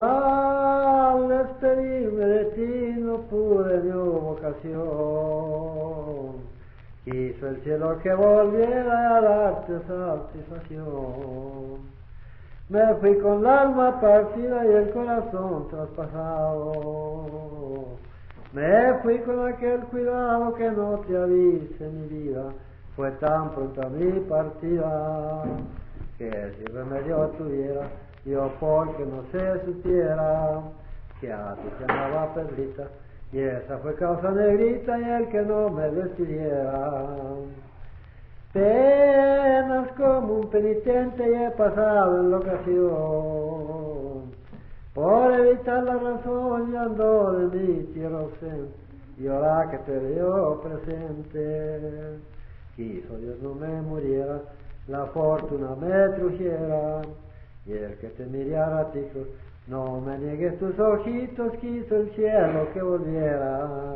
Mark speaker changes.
Speaker 1: Al despedirme de ti no pude ni hubo ocasión. Quiso el cielo que volviera a darte satisfacción. Me fui con la alma partida y el corazón traspasado. Me fui con aquel cuidado que no te avise mi vida. Fue tan pronta mi partida que si remedio tuviera, yo porque no se supiera que a ti te amaba Pedrita, y esa fue causa negrita y el que no me despidiera. Penas como un penitente y he pasado en la ocasión, por evitar la razón y ando de mi tierra ausente, y ahora que te veo presente, quiso Dios no me muriera, la fortuna me trujera, y el que te mirara a ti, no me niegues tus ojitos, quiso el cielo que volviera.